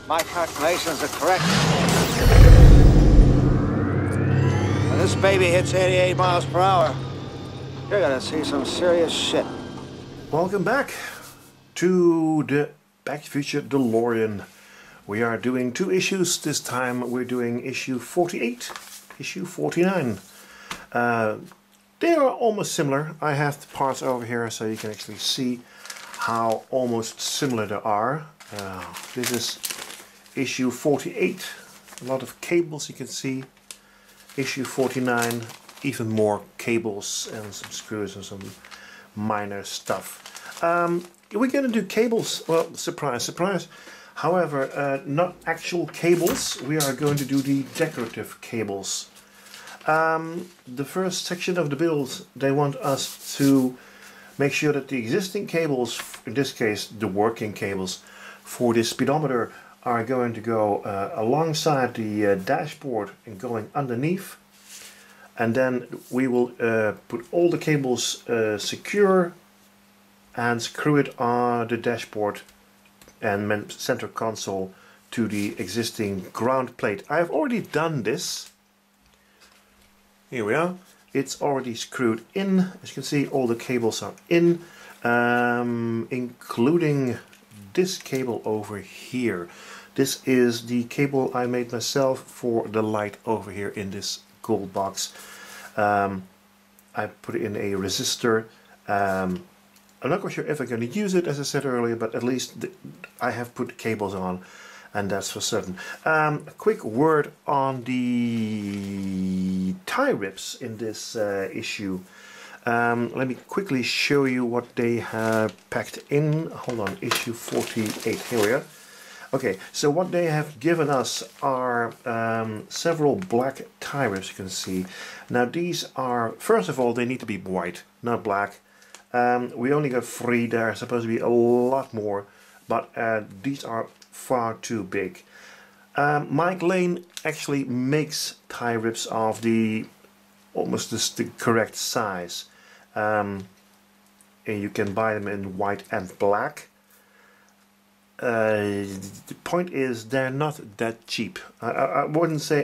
my calculations are correct, when this baby hits 88 miles per hour, you're gonna see some serious shit. Welcome back to the Back to the Future DeLorean. We are doing 2 issues. This time we're doing issue 48, issue 49. They are almost similar. I have the parts over here so you can actually see how almost similar they are. This is issue 48. A lot of cables you can see. Issue 49, even more cables and some screws and some minor stuff. We're going to do cables. Well, surprise, surprise. However, not actual cables. We are going to do the decorative cables. The first section of the build, they want us to make sure that the existing cables, in this case the working cables for the speedometer, are going to go alongside the dashboard and going underneath. And then we will put all the cables secure and screw it on the dashboard and center console to the existing ground plate. I have already done this. Here we are. It's already screwed in. As you can see, all the cables are in, including this cable over here. This is the cable I made myself for the light over here in this gold box. I put it in a resistor. I'm not quite sure if I'm going to use it, as I said earlier, but at least I have put cables on, and that's for certain. A quick word on the tie rips in this issue. Let me quickly show you what they have packed in. Hold on, issue 48. Here we are. Okay, so what they have given us are several black tie rips, you can see. Now these are, first of all, they need to be white, not black. We only got 3, there are supposed to be a lot more, but these are far too big. Mike Lane actually makes tie rips of the almost the correct size. And you can buy them in white and black. The point is, they're not that cheap. I wouldn't say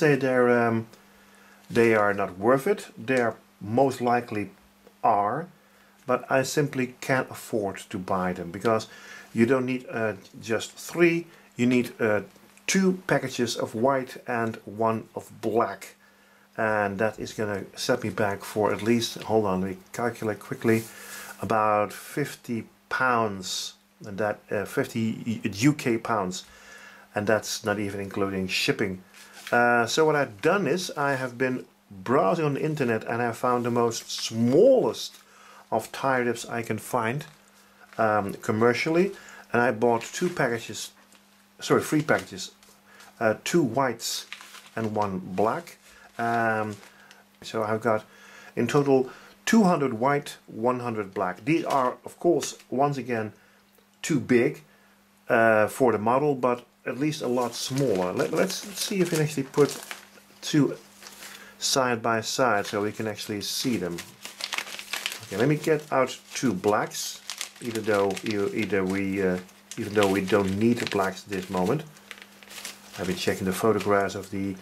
they are not worth it. They are most likely are, but I simply can't afford to buy them because you don't need just 3. You need 2 packages of white and 1 of black, and that is gonna set me back for at least, hold on, let me calculate quickly, about 50 pounds. And that 50 UK pounds, and that's not even including shipping. So what I've done is I have been browsing on the internet and I found the most smallest of tie rips I can find commercially, and I bought 3 packages, 2 whites and 1 black. So I've got in total 200 white, 100 black. These are, of course, once again, too big for the model, but at least a lot smaller. Let's see if we can actually put 2 side by side so we can actually see them. Okay, let me get out 2 blacks, even though we don't need the blacks at this moment. I've been checking the photographs of the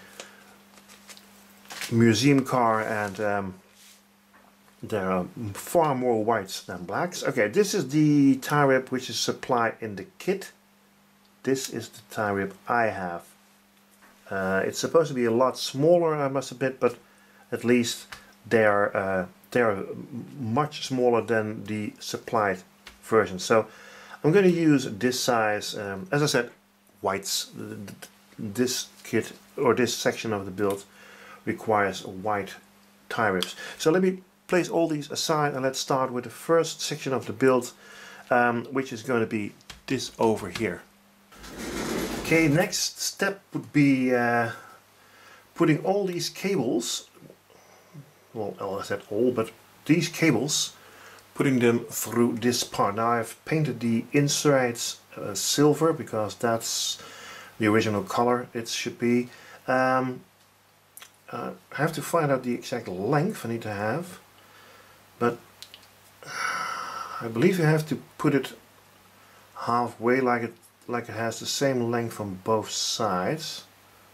museum car, and there are far more whites than blacks. Okay, this is the tie rip which is supplied in the kit. This is the tie rip I have. It's supposed to be a lot smaller, I must admit, but at least they are much smaller than the supplied version. So I'm going to use this size. As I said, whites. This kit, or this section of the build, requires white tie rips. So let me place all these aside and let's start with the first section of the build, which is going to be this over here. Okay, next step would be putting all these cables, well, I said all, but these cables, putting them through this part. Now I've painted the insides silver because that's the original color it should be. I have to find out the exact length I need to have, but I believe you have to put it halfway, like like it has the same length on both sides.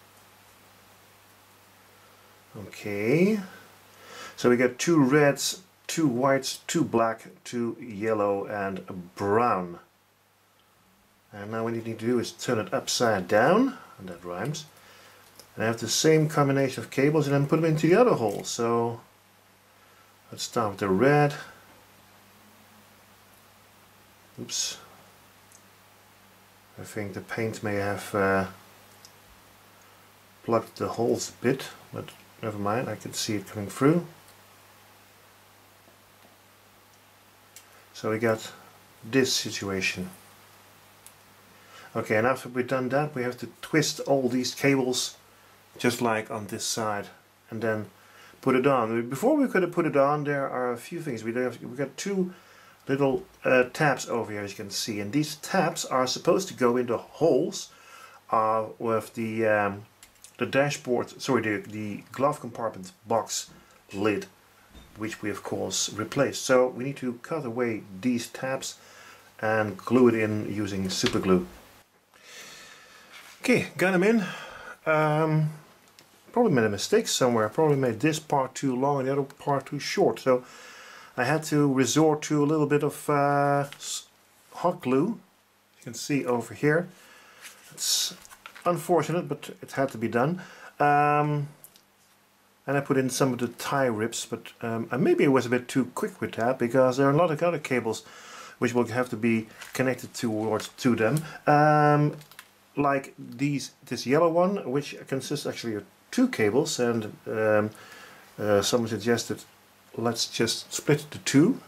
Okay, so we got 2 reds, 2 whites, 2 black, 2 yellow and brown. And now what you need to do is turn it upside down, and that rhymes. And I have the same combination of cables and then put them into the other hole. So let's start with the red. Oops. I think the paint may have plugged the holes a bit, but never mind, I can see it coming through. So we got this situation. Okay, and after we've done that, we have to twist all these cables just like on this side and then put it on. Before we could have put it on, there are a few things. We got 2 little tabs over here, as you can see, and these tabs are supposed to go into holes with the dashboard, sorry, the glove compartment box lid, which we of course replaced. So we need to cut away these tabs and glue it in using super glue. Okay, got them in. Probably made a mistake somewhere. Probably made this part too long and the other part too short. So I had to resort to a little bit of hot glue. You can see over here. It's unfortunate, but it had to be done. And I put in some of the tie rips, but maybe I was a bit too quick with that, because there are a lot of other cables which will have to be connected to them. Like this yellow one, which consists actually of 2 cables, and someone suggested let's just split the 2,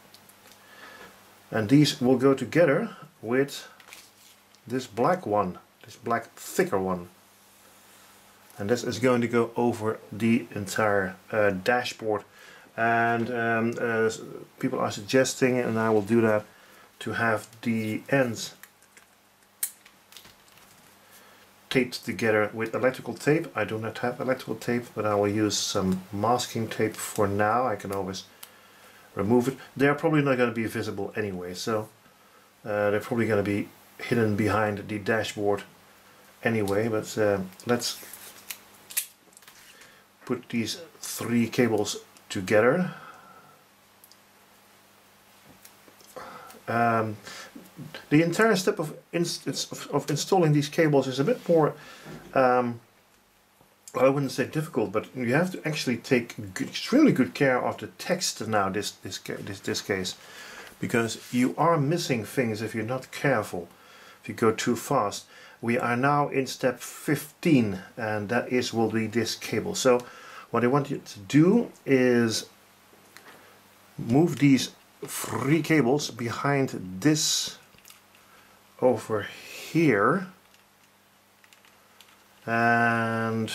and these will go together with this black one, this black thicker one, and this is going to go over the entire dashboard. And people are suggesting, and I will do that, to have the ends taped together with electrical tape. I do not have electrical tape, but I will use some masking tape for now. I can always remove it. They're probably not going to be visible anyway, so they're probably going to be hidden behind the dashboard anyway, but let's put these 3 cables together. The entire step of installing these cables is a bit more, well, I wouldn't say difficult, but you have to actually take extremely good care of the text now, this case, because you are missing things if you're not careful, if you go too fast. We are now in step 15, and that will be this cable. So what I want you to do is move these 3 cables behind this over here, and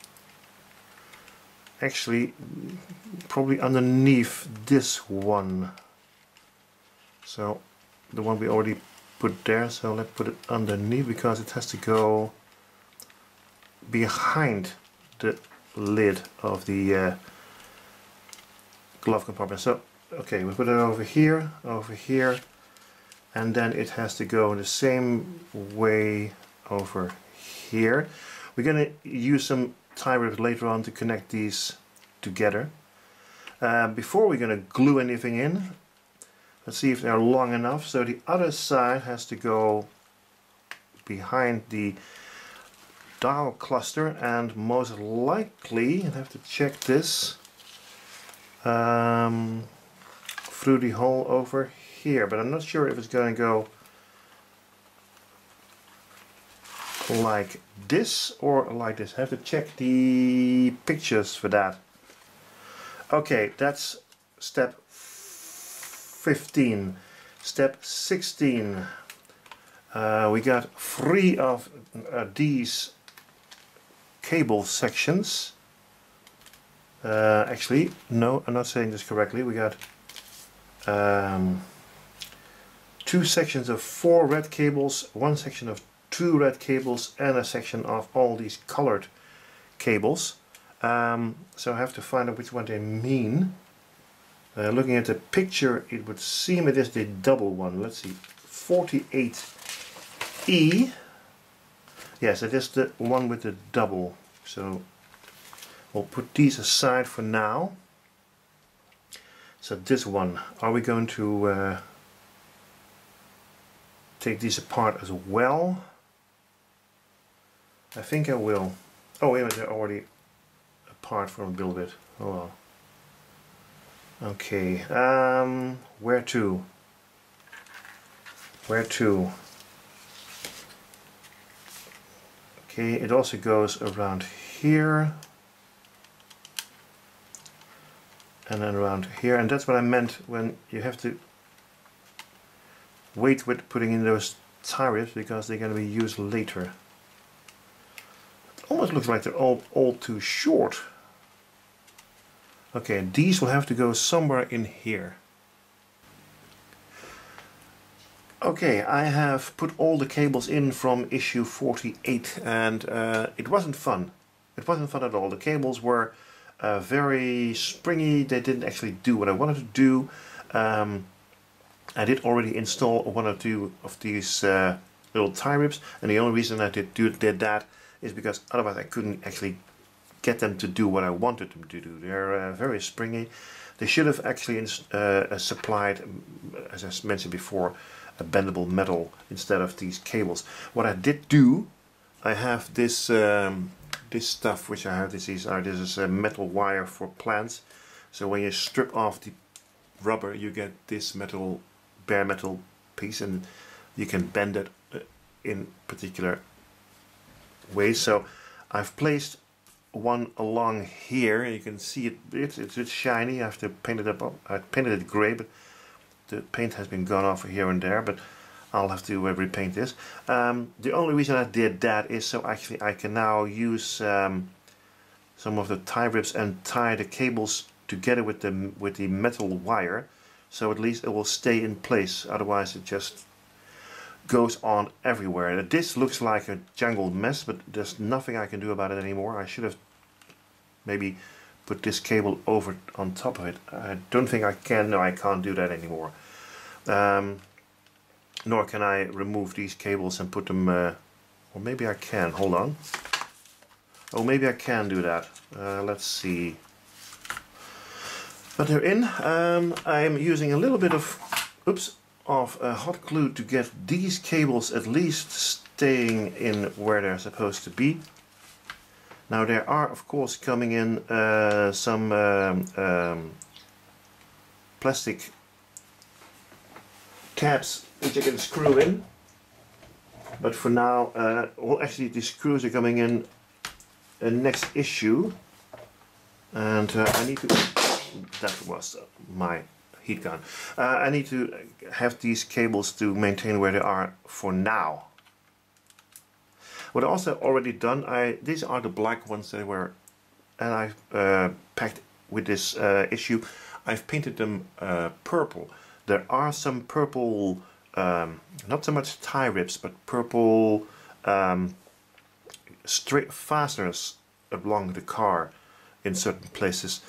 actually probably underneath this one. So the one we already put there, so let's put it underneath, because it has to go behind the lid of the glove compartment. So okay, we put it over here, and then it has to go in the same way over here. We're going to use some tie rips later on to connect these together. Before we're going to glue anything in, let's see if they're long enough. So the other side has to go behind the dial cluster, and most likely, I have to check this, through the hole over here, but I'm not sure if it's going to go like this or like this. I have to check the pictures for that. Okay, that's step 15. Step 16. We got 3 of these cable sections. Actually, no, I'm not saying this correctly. We got 2 sections of 4 red cables, 1 section of 2 red cables, and a section of all these colored cables. So I have to find out which one they mean. Looking at the picture, it would seem it is the double one. Let's see, 48 E. Yes, it is the one with the double. So we'll put these aside for now. So this one, are we going to take these apart as well? I think I will. Oh wait a minute, they're already apart from a little bit. Oh well. Okay, where to? Where to? Okay, it also goes around here. And then around here, and that's what I meant when you have to wait with putting in those tie ribs because they're going to be used later. It almost looks like they're all too short. Okay, these will have to go somewhere in here. Okay, I have put all the cables in from issue 48 and it wasn't fun. It wasn't fun at all. The cables were very springy. They didn't actually do what I wanted to do. I did already install one or two of these little tie ribs, and the only reason I did that is because otherwise I couldn't actually get them to do what I wanted them to do. They're very springy. They should have actually supplied, as I mentioned before, a bendable metal instead of these cables. What I did do, I have this this stuff which I have. This is a metal wire for plants. So when you strip off the rubber, you get this metal, bare metal piece, and you can bend it in particular ways. So I've placed one along here. You can see it. It's shiny. I have to paint it up. I painted it grey, but the paint has been gone off here and there. But I'll have to repaint this. The only reason I did that is so actually I can now use some of the tie ribs and tie the cables together with the metal wire, so at least it will stay in place. Otherwise it just goes on everywhere. This looks like a jangled mess, but there's nothing I can do about it anymore. I should have maybe put this cable over on top of it. I don't think I can. No, I can't do that anymore. Nor can I remove these cables and put them, or maybe I can, hold on. Oh, maybe I can do that. Let's see. But they're in. I'm using a little bit of, hot glue to get these cables at least staying in where they're supposed to be. Now there are of course coming in some plastic tabs which you can screw in, but for now, well, actually the screws are coming in next issue, and I need to, that was my heat gun, I need to have these cables to maintain where they are for now. What I also already done, these are the black ones that were, and I've packed with this issue. I've painted them purple. There are some purple, not so much tie ribs, but purple straight fasteners along the car in certain places.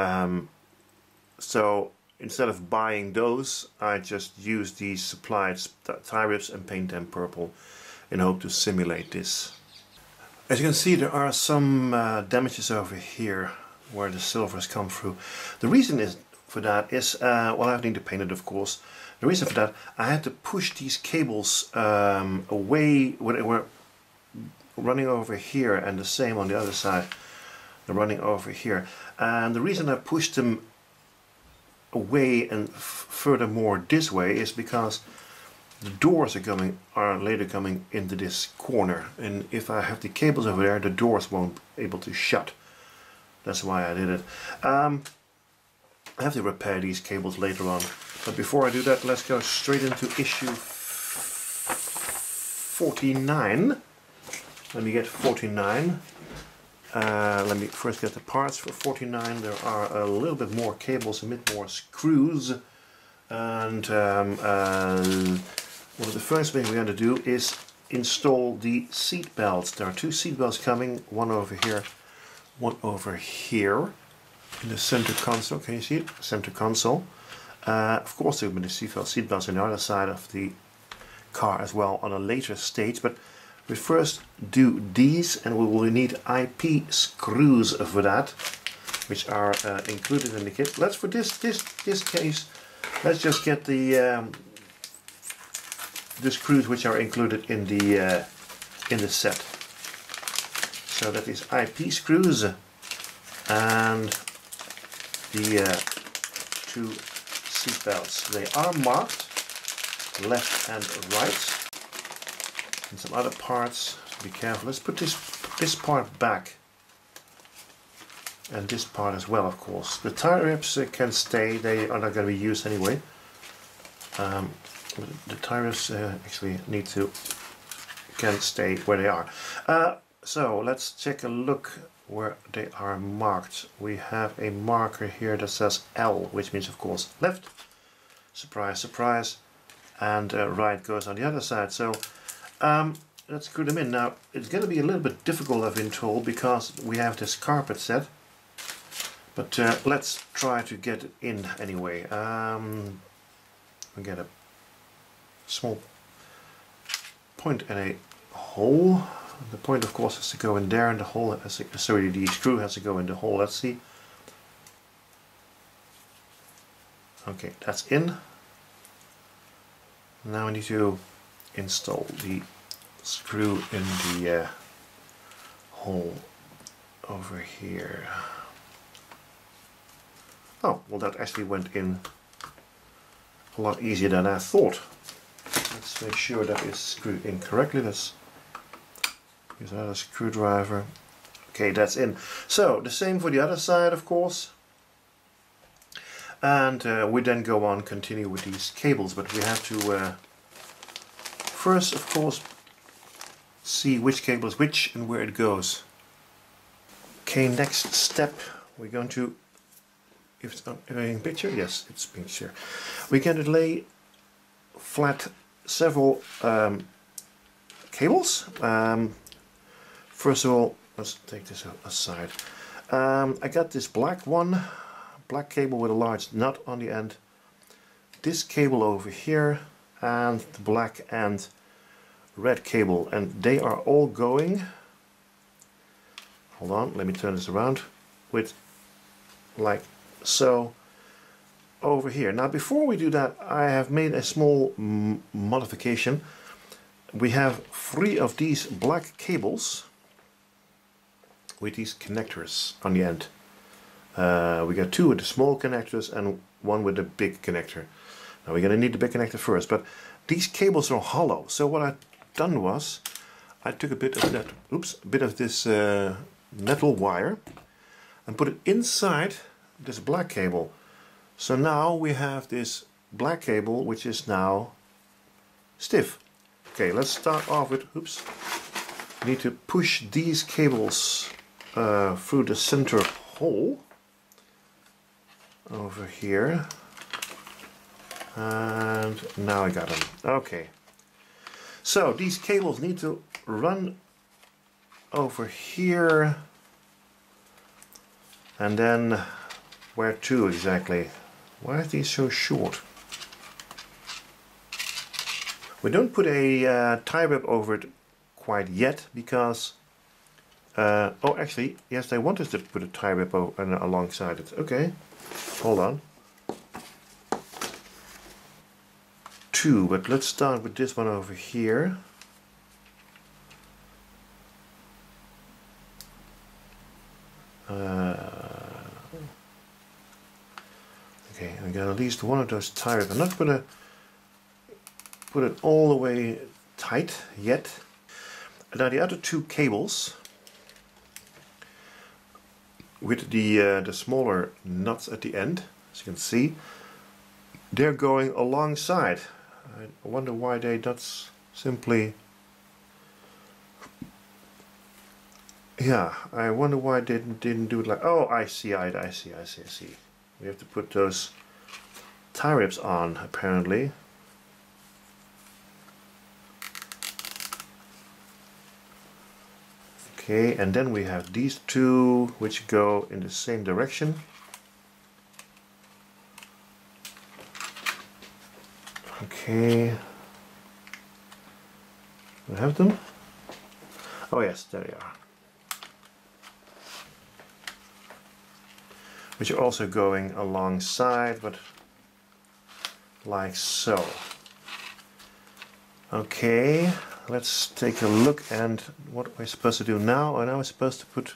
So instead of buying those, I just use these supplied tie ribs and paint them purple in hope to simulate this. As you can see, there are some damages over here where the silver has come through. The reason for that is, well, I need to paint it, of course. The reason for that, I had to push these cables away when they were running over here, and the same on the other side. They're running over here, and the reason I pushed them away and furthermore this way is because the doors are later coming into this corner, and if I have the cables over there, the doors won't be able to shut. That's why I did it. I have to repair these cables later on, but before I do that, let's go straight into issue 49. Let me get 49. Let me first get the parts for 49. There are a little bit more cables, a bit more screws, and one of the first things we're going to do is install the seat belts. There are two seat belts coming, one over here, one over here in the center console. Can you see it? Center console. Of course there will be the seat belts on the other side of the car as well on a later stage, but we first do these, and we will need IP screws for that, which are included in the kit. Let's, for this case, let's just get the screws which are included in the set. So that is IP screws and the 2 seat belts. They are marked left and right. And some other parts, be careful. Let's put this part back, and this part as well, of course. The tie wraps can stay, they are not going to be used anyway. The tie wraps actually can stay where they are. So let's take a look where they are marked. We have a marker here that says L, which means of course left. Surprise, surprise. And right goes on the other side. So let's screw them in. Now it's going to be a little bit difficult, I've been told, because we have this carpet set. But let's try to get it in anyway. We get a small point and a hole. The point, of course, has to go in there, and the hole has to, sorry, the screw has to go in the hole. Let's see. Okay, that's in. Now we need to install the screw in the hole over here. Oh, well, that actually went in a lot easier than I thought. Let's make sure that it's screwed in correctly. Let's use another screwdriver. Okay, that's in. So the same for the other side, of course. And we then go on, continue with these cables, but we have to first, of course, see which cable is which and where it goes. Okay, next step, we're going to, if it's in picture, yes, it's picture. We're going to lay flat several cables. First of all, let's take this aside. I got this black cable with a large nut on the end, this cable over here, and the black and red cable, and they are all going, hold on, let me turn this around, with like so over here. Now before we do that, I have made a small modification. We have 3 of these black cables with these connectors on the end. We got 2 with the small connectors and 1 with the big connector. Now we're going to need the big connector first, but these cables are hollow. So what I've done was I took a bit of that, bit of this metal wire and put it inside this black cable. So now we have this black cable which is now stiff. Okay, let's start off with, we need to push these cables through the center hole over here, and now I got them. Okay, so these cables need to run over here, and then where to exactly? Why are these so short? We don't put a tie wrap over it quite yet because oh, actually, yes, they want us to put a tie wrap alongside it. Okay, hold on. 2, but let's start with this one over here. Okay, I got at least one of those tie wraps. I'm not gonna put it all the way tight yet. Now the other 2 cables with the smaller nuts at the end, as you can see, they're going alongside. I wonder why they not simply, yeah, I wonder why they didn't do it like, oh, I see. We have to put those tie wraps on, apparently. Okay, and then we have these 2 which go in the same direction. Okay. Do I have them? Oh yes, there they are. Which are also going alongside, but like so. Okay, let's take a look and what we're supposed to do now. And now we're supposed to put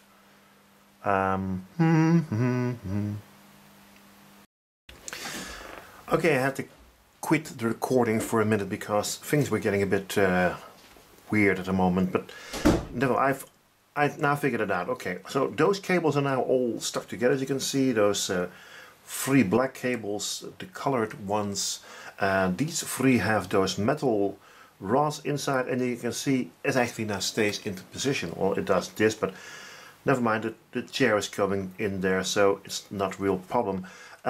Okay, I have to quit the recording for a minute because things were getting a bit weird at the moment, but no, I've now figured it out. Okay, so those cables are now all stuck together. As you can see, those 3 black cables, the colored ones, these 3 have those metal rods inside, and you can see it actually now stays into position. Well, it does this, but never mind, the chair is coming in there, so it's not a real problem.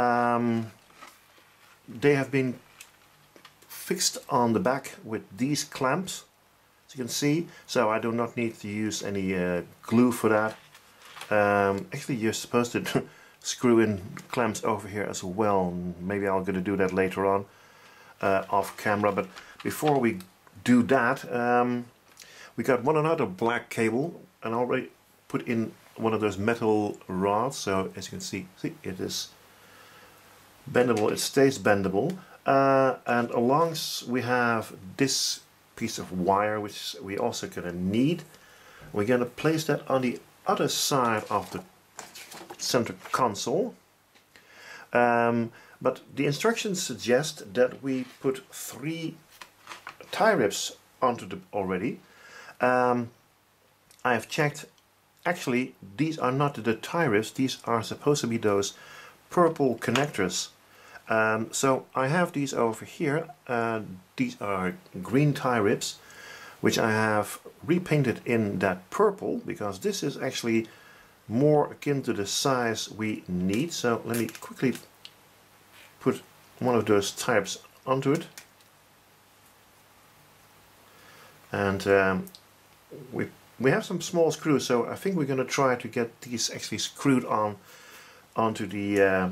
They have been fixed on the back with these clamps, as you can see, so I do not need to use any glue for that. Actually, you're supposed to screw in clamps over here as well. Maybe I'm going to do that later on off camera, but before we do that, we got another black cable and already put in one of those metal rods, so as you can see it is bendable, it stays bendable, and along we have this piece of wire which we also gonna need. We're gonna place that on the other side of the center console, but the instructions suggest that we put 3 tie ribs onto them already. I have checked, actually these are not the tie ribs, these are supposed to be those purple connectors. So I have these over here. These are green tie ribs, which I have repainted in that purple because this is actually more akin to the size we need. So let me quickly put one of those tie ribs onto it, and we have some small screws, so I think we're going to try to get these actually screwed on onto the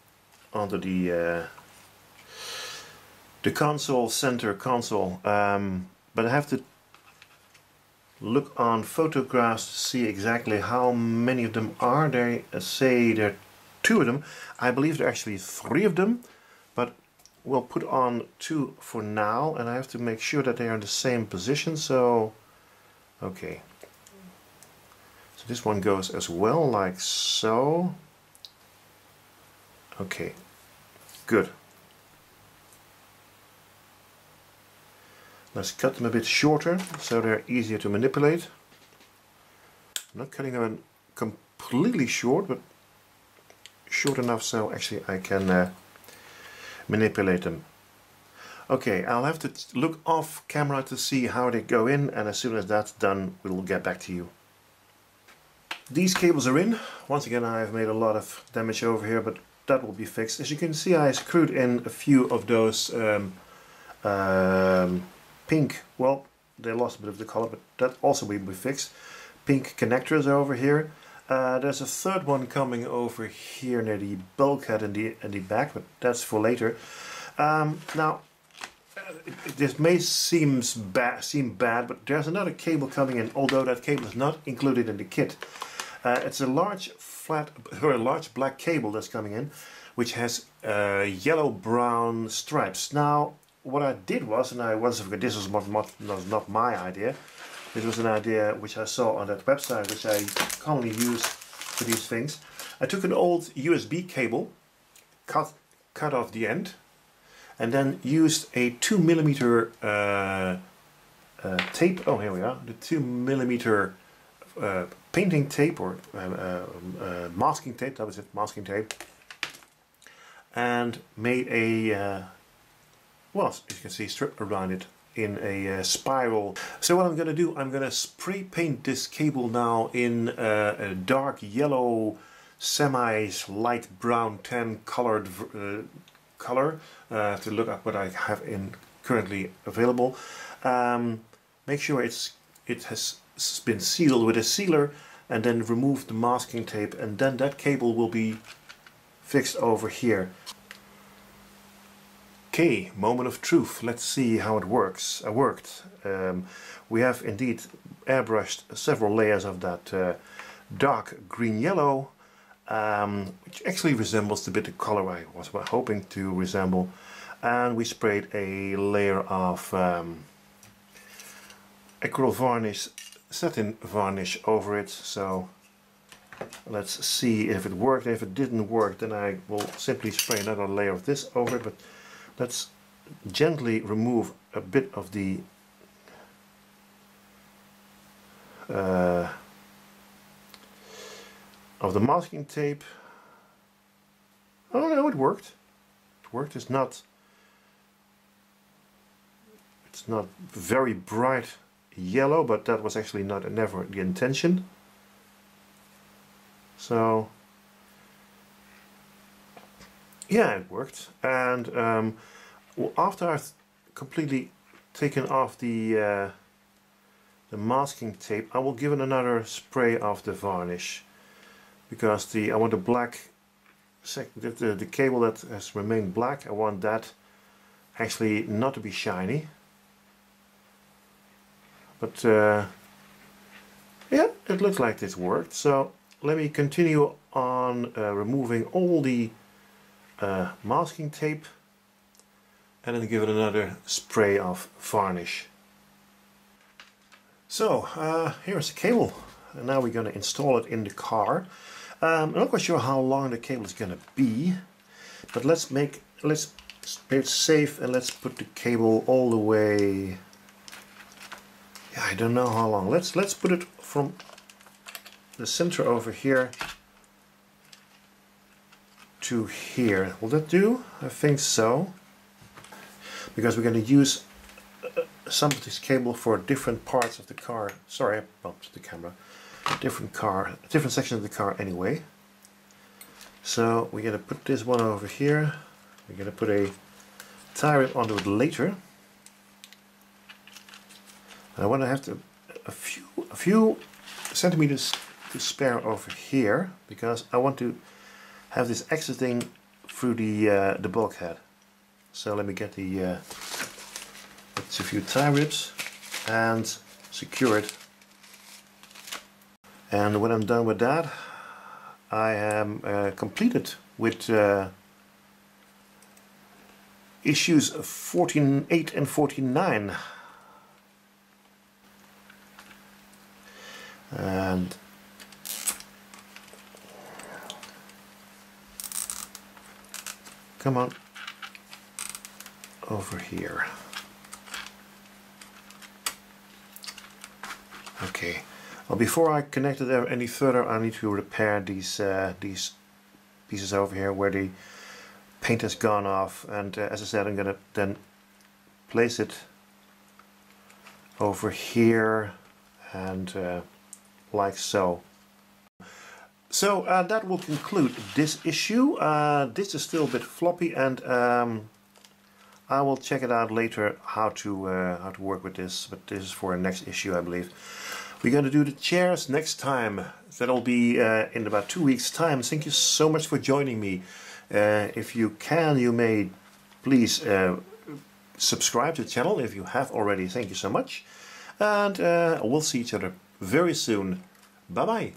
console, center console, but I have to look on photographs to see exactly how many of them are. They say there are 2 of them. I believe there are actually 3 of them, but we'll put on 2 for now, and I have to make sure that they are in the same position. So okay, so this one goes as well, like so. Okay, good. Let's cut them a bit shorter so they're easier to manipulate. I'm not cutting them completely short, but short enough so actually I can manipulate them. Okay, I'll have to look off camera to see how they go in, and as soon as that's done we'll get back to you. These cables are in. Once again, I've made a lot of damage over here, but that will be fixed. As you can see, I screwed in a few of those pink, well, they lost a bit of the color, but that also will be fixed. Pink connectors over here. There's a 3rd one coming over here near the bulkhead in the back, but that's for later. Now, this may seem bad, but there's another cable coming in, although that cable is not included in the kit. It's a large large black cable that's coming in, which has yellow-brown stripes. Now, what I did was, and this was not my idea. This was an idea which I saw on that website, which I commonly use for these things. I took an old USB cable, cut off the end, and then used a 2mm tape. Oh, here we are. The 2mm painting tape, or masking tape, that was it, masking tape, and made a well, as you can see, strip around it in a spiral. So what I'm going to do, I'm going to spray paint this cable now in a dark yellow, semi-light brown tan colored color, to look at what I have in currently available. Make sure it has been sealed with a sealer, and then remove the masking tape, and then that cable will be fixed over here. Okay, moment of truth. Let's see how it works. Worked. We have indeed airbrushed several layers of that dark green yellow, which actually resembles the bit of color I was hoping to resemble. And we sprayed a layer of acrylic varnish, satin varnish over it. So let's see if it worked. If it didn't work, then I will simply spray another layer of this over it. But let's gently remove a bit of the masking tape. Oh no, it worked. It worked. It's not very bright yellow, but that was actually never the intention. So yeah, it worked. And after I've completely taken off the masking tape, I will give it another spray of the varnish, because I want the black, the cable that has remained black, I want that actually not to be shiny. But yeah, it looks like this worked. So let me continue on removing all the masking tape, and then give it another spray of varnish. So here's the cable, and now we're going to install it in the car. I'm not quite sure how long the cable is going to be, but let's play it safe, and let's put the cable all the way. Yeah, I don't know how long. Let's put it from the center over here to here. Will that do? I think so. Because we're going to use some of this cable for different parts of the car. Sorry, I bumped the camera. Different section of the car anyway. So we're going to put this one over here. We're going to put a tie rip onto it later. I want to have a few centimeters to spare over here, because I want to have this exiting through the bulkhead. So let me get it's a few tie rips and secure it. And when I'm done with that, I am completed with issues 48 and 49. And come on over here. Okay. Well, before I connect it any further, I need to repair these pieces over here where the paint has gone off. And as I said, I'm gonna then place it over here, and like so. So that will conclude this issue. This is still a bit floppy, and I will check it out later how to work with this. But this is for our next issue, I believe. We're going to do the chairs next time. That'll be in about 2 weeks' time. Thank you so much for joining me. If you can, you may please subscribe to the channel if you have already. Thank you so much. And we'll see each other very soon. Bye-bye.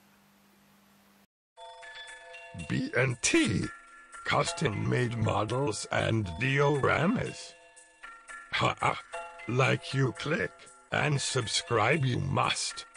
B&T, custom-made models and dioramas. Ha! Like you click and subscribe you must.